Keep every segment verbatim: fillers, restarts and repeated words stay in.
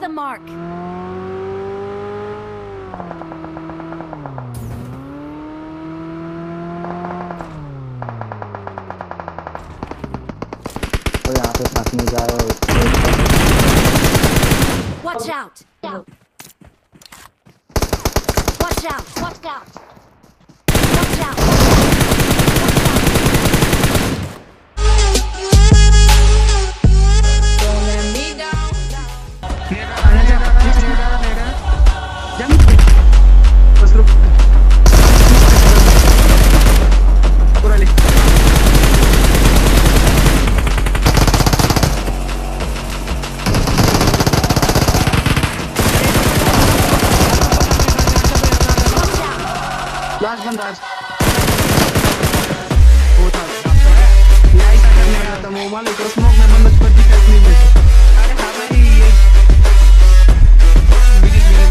the mark. तो यहाँ पे फंसने जाए। Watch out! Watch out! Watch out! Watch out! Don't let me down. Last बंदा वो था यही करने वाला था वो मालिक को स्मोक में बंदा को दिक्कत नहीं मिली। अरे हाँ भाई ये मिली मिली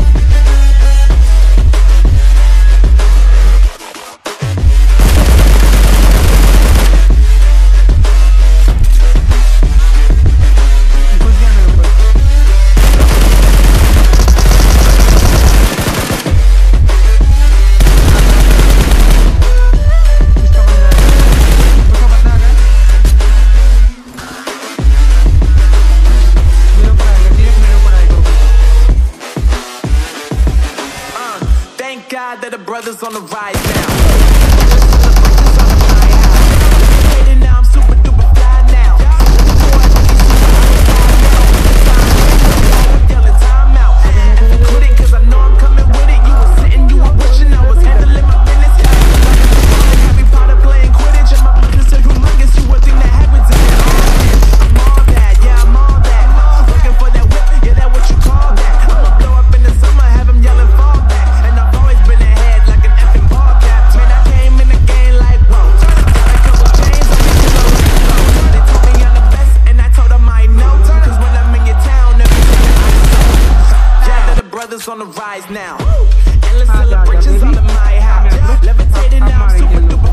घुस गया मेरे ऊपर। God that the brothers on the rise now. Now I'm super duper fly now. Yelling time out. Quit it cause I know I'm coming with it. You were sitting, you were wishing I was handling my business. Harry Potter playing Quidditch and my business is humongous. You would think that happens in that. I'm all that, yeah I'm all that. Looking for that whip, yeah that what you call that. I'ma blow up in the summer, have them yelling fall back. And I've always been ahead like an effing ball cap. Man, I came in the game like whoa. Got a couple chains on me, you know let's go. They told me I'm the best, and I told them I know. Cause when I'm in your town, every time I know. Yeah, that the brothers on the rise now. Endless celebrations all in my house. Levitating now, I'm super duper